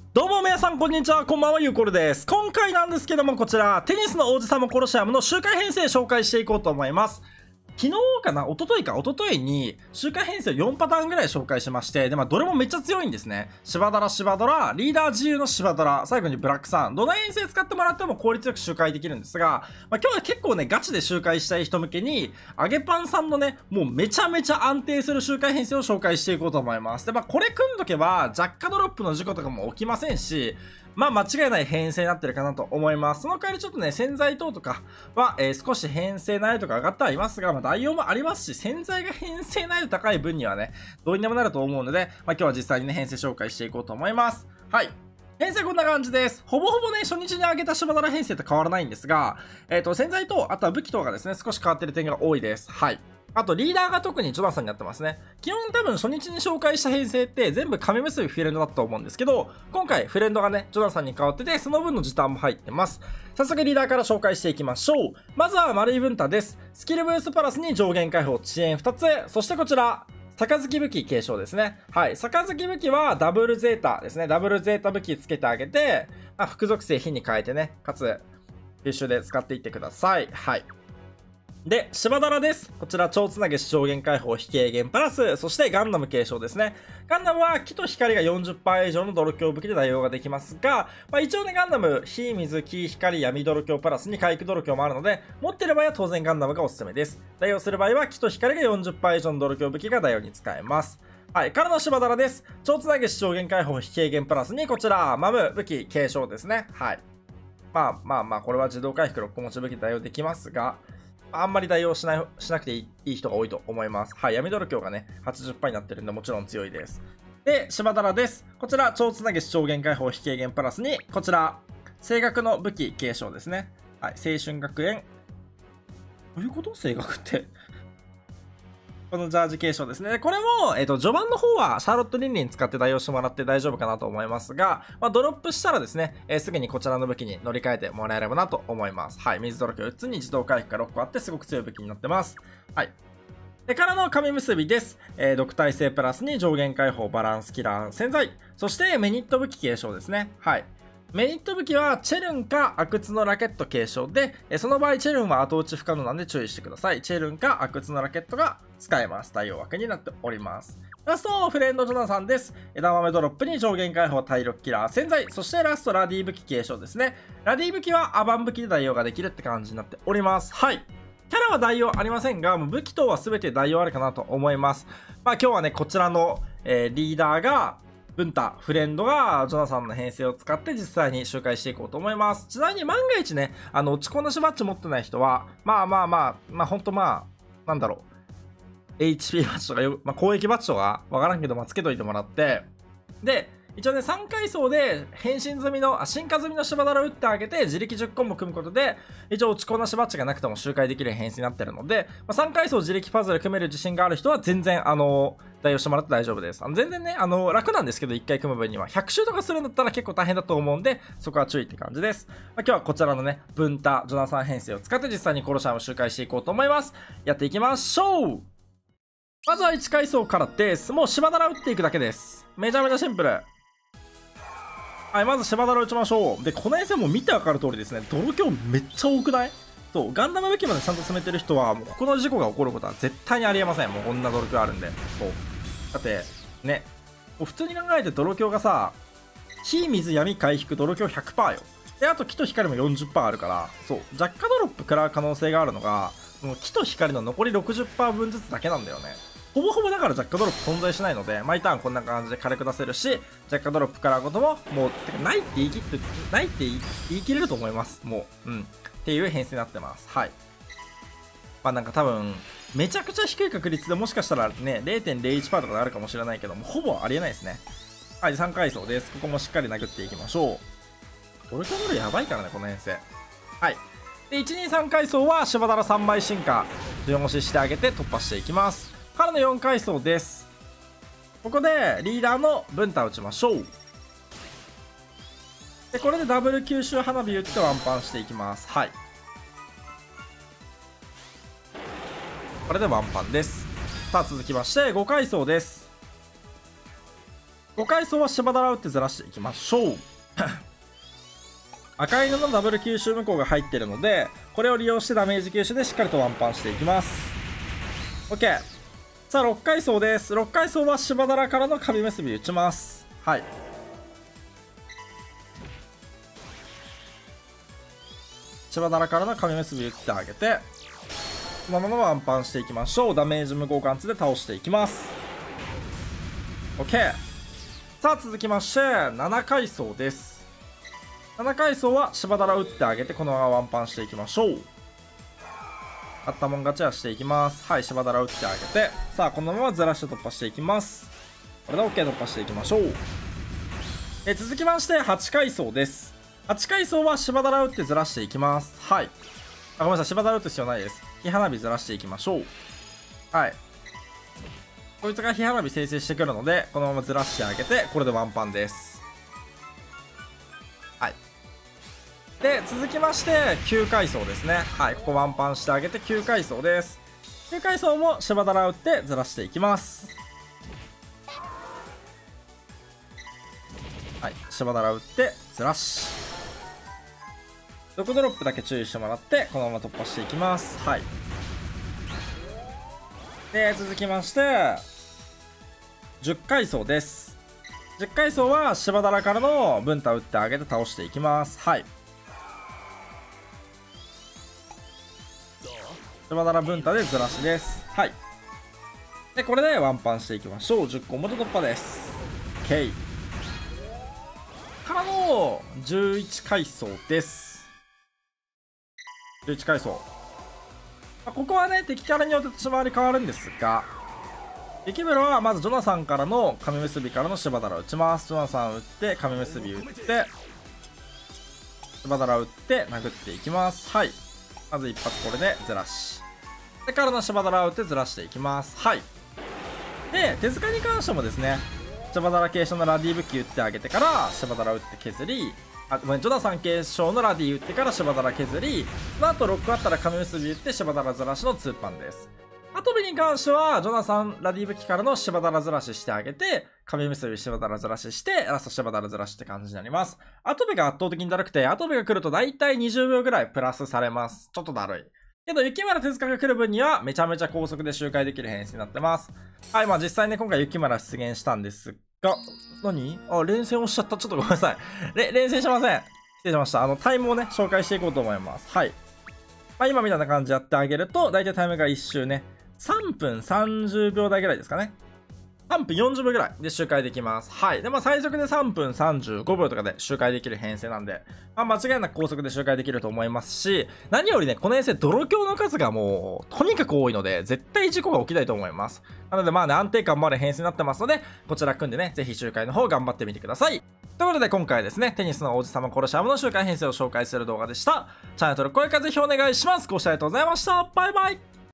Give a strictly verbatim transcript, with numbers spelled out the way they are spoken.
どうも皆さんこんにちは、こんばんは、ゆうこるです。今回なんですけども、こちらテニスの王子様コロシアムの周回編成紹介していこうと思います。昨日かな、一昨日か、一昨日に周回編成をよんパターンぐらい紹介しまして、で、まあ、どれもめっちゃ強いんですね。芝ドラ、芝ドラ、リーダー自由の芝ドラ、最後にブラックさん。どの編成使ってもらっても効率よく周回できるんですが、まあ、今日は結構ね、ガチで周回したい人向けに、揚げパンさんのね、もうめちゃめちゃ安定する周回編成を紹介していこうと思います。で、まあ、これ組んどけば、ジャッカドロップの事故とかも起きませんし、まあ間違いない編成になってるかなと思います。その代わりちょっとね、洗剤等とかは、えー、少し編成難易度が上がってはいますが、まあ代用もありますし、洗剤が編成難易度高い分にはね、どうにでもなると思うので、まあ今日は実際にね、編成紹介していこうと思います。はい。編成こんな感じです。ほぼほぼね、初日に上げた芝ドラ編成と変わらないんですが、えっと、洗剤と、あとは武器等がですね、少し変わってる点が多いです。はい。あと、リーダーが特にジョナサンになってますね。基本多分初日に紹介した編成って全部紙結びフレンドだったと思うんですけど、今回フレンドがね、ジョナサンに変わってて、その分の時短も入ってます。早速リーダーから紹介していきましょう。まずは丸い分太です。スキルブーストプラスに上限解放、遅延ふたつ、そしてこちら、杯武器継承ですね。はい。杯武器はダブルゼータですね。ダブルゼータ武器つけてあげて、まあ、副属性火に変えてね、かつ、優秀で使っていってください。はい。で、芝ドラです。こちら、超つなげ上限解放、非軽減プラス、そしてガンダム継承ですね。ガンダムは木と光が よんじゅっパーセント 以上の泥強武器で代用ができますが、まあ、一応ね、ガンダム、火、水、木、光、闇泥強プラスに回復泥強もあるので、持ってる場合は当然ガンダムがおすすめです。代用する場合は木と光が よんじゅっパーセント 以上の泥強武器が代用に使えます。はい、からの芝ドラです。超つなげ上限解放、非軽減プラスに、こちら、マム、武器、継承ですね。はい。まあまあまあ、これは自動回復ろっこ持ち武器で代用できますが、あんまり代用しない、しなくていい、いい人が多いと思います。はい、闇泥強がね、はちじゅっパーセント になってるんで、もちろん強いです。で、芝ドラです。こちら、超つなげ上限解放、非軽減プラスに、こちら、声楽の武器継承ですね。はい、青春学園。どういうこと声楽って。このジャージ継承ですね。これも、えっと、序盤の方は、シャーロット・リンリン使って代用してもらって大丈夫かなと思いますが、まあ、ドロップしたらですね、えー、すぐにこちらの武器に乗り換えてもらえればなと思います。はい。水泥強うつに自動回復がろっこあって、すごく強い武器になってます。はい。でからの紙結びです。えー、毒耐性プラスに上限解放、バランスキラー、洗剤。そして、メニット武器継承ですね。はい。メニット武器はチェルンか阿久津のラケット継承で、その場合チェルンは後打ち不可能なんで注意してください。チェルンか阿久津のラケットが使えます。対応枠になっております。ラスト、フレンドジョナサンです。枝豆ドロップに上限解放、体力キラー、洗剤、そしてラストラディ武器継承ですね。ラディ武器はアバン武器で代用ができるって感じになっております。はい。キャラは代用ありませんが、武器等は全て代用あるかなと思います。まあ今日はね、こちらの、えー、リーダーが、ブンタ、フレンドがジョナサンの編成を使って実際に周回していこうと思います。ちなみに万が一ね、あの、落ちこなしバッジ持ってない人は、まあまあまあ、まあほんとまあ、なんだろう、エイチピー バッジとかよ、まあ、攻撃バッジとかわからんけど、まあつけといてもらって、で、一応ね、さんかい層で変身済みの、あ、進化済みの芝ドラを打ってあげて、自力じゅっコンボ組むことで、一応落ちこなしバッジがなくても周回できる編成になってるので、まあ、さんかい層自力パズル組める自信がある人は全然、あのー、代用してもらって大丈夫です。あの全然ね、あのー、楽なんですけど、いっかい組む分には。ひゃく周とかするんだったら結構大変だと思うんで、そこは注意って感じです。まあ、今日はこちらのね、ブンタ、ジョナサン編成を使って実際にコロシャムを周回していこうと思います。やっていきましょう。まずはいちかい層からです。もう芝ドラ打っていくだけです。めちゃめちゃシンプル。はい、まず芝ドラ打ちましょう。で、この遠征も見てわかる通りですね、泥強めっちゃ多くない？そう、ガンダム武器までちゃんと進めてる人は、もうここの事故が起こることは絶対にありえません。もうこんな泥強あるんで。そう。だって、ね、もう普通に考えて泥強がさ、火、水、闇、回復、泥強 ひゃくパーセント よ。で、あと木と光も よんじゅっパーセント あるから、そう、ジャッカドロップ食らう可能性があるのが、もう木と光の残り ろくじゅっパーセント 分ずつだけなんだよね。ほぼほぼだからジャッカドロップ存在しないので、毎ターンこんな感じで軽く出せるし、ジャッカドロップからことも、もう、てかないって言い切って、ないって言い言い切れると思います。もう、うん。っていう編成になってます。はい。まあなんか多分、めちゃくちゃ低い確率でもしかしたらね、れいてんれいいちパーセント とかであるかもしれないけども、ほぼありえないですね。はい、さんかい層です。ここもしっかり殴っていきましょう。ドルキャドルやばいからね、この編成。はい。で、いち、に、さんかい層は、芝だらさんばい進化、強押ししてあげて突破していきます。からのよんかい層です。ここでリーダーのブンタ打ちましょう。で、これでダブル吸収花火打ってワンパンしていきます。はい。これでワンパンです。さあ続きましてごかい層です。 ごかい層は芝だら打ってずらしていきましょう。赤い布のダブル吸収無効が入っているので、これを利用してダメージ吸収でしっかりとワンパンしていきます。 OK。 さあろっかい層です。ろっかい層は芝だらからの紙結び打ちます。はい、芝だらからの紙結び打ってあげて、このままワンパンしていきましょう。ダメージ無効貫通で倒していきます。 OK。 さあ続きましてななかい層です。ななかい層は芝だら打ってあげて、このままワンパンしていきましょう。あったもん勝ちはしていきます。はい、芝だら打ってあげて、さあこのままずらして突破していきます。これで OK 突破していきましょう。え続きましてはちかい層です。はちかい層は芝だら打ってずらしていきます。はい、あ、ごめんなさい、芝だら打つ必要ないです。火花火ずらしていきましょう。はい、こいつが火花火生成してくるので、このままずらしてあげて、これでワンパンです。はい、で続きましてきゅうかい層ですね。はい、ここワンパンしてあげてきゅうかい層です。きゅうかい層も芝だら打ってずらしていきます。はい、芝だら打ってずらし、毒ドロップだけ注意してもらって、このまま突破していきます。はい、で続きましてじゅっかい層です。じゅっかい層は芝だらからの文太打ってあげて倒していきます。はい、芝だら文太でずらしです。はい、でこれでワンパンしていきましょう。じゅっこ表突破です。 OK からのじゅういちかい層です。じゅういちかい層、ここはね敵キャラによって立ち回り変わるんですが、雪室はまずジョナサンからの紙結びからの芝だら打ちます。ジョナサン打って紙結び打って芝だら打って殴っていきます。はい、まず一発これでずらし、でからの芝だら打ってずらしていきます。はい、で手塚に関してもですね、芝だら継承のラディ武器打ってあげてから芝だら打って削り、あ、ごめん、ジョナサン継承のラディ打ってから芝だら削り、その後ろくあったら紙結び打って芝だらずらしのツーパンです。アトビに関してはジョナサンラディ武器からの芝だらずらししてあげて、紙結び芝だらずらしして、ラスト芝だらずらしって感じになります。アトビが圧倒的にだるくて、アトビが来ると大体にじゅうびょうぐらいプラスされます。ちょっとだるいけど、雪村手塚が来る分にはめちゃめちゃ高速で周回できる編成になってます。はい、まあ実際ね今回雪村出現したんですが、何あ、連戦をしちゃった。ちょっとごめんなさい。れ連戦しません。失礼しました。あの、タイムをね、紹介していこうと思います。はい。まあ、今みたいな感じでやってあげると、だいたいタイムがいっ周ね、さんぷんさんじゅうびょう台ぐらいですかね。さんぷんよんじゅうびょうぐらいで周回できます。はい。で、まあ、最速でさんぷんさんじゅうごびょうとかで周回できる編成なんで、まあ、間違いなく高速で周回できると思いますし、何よりね、この編成、泥鏡の数がもう、とにかく多いので、絶対事故が起きないと思います。なので、まあね、安定感もある編成になってますので、こちら組んでね、ぜひ周回の方頑張ってみてください。ということで、今回はですね、テニスの王子様コロシアムの周回編成を紹介する動画でした。チャンネル登録、高評価ぜひお願いします。ご視聴ありがとうございました。バイバイ。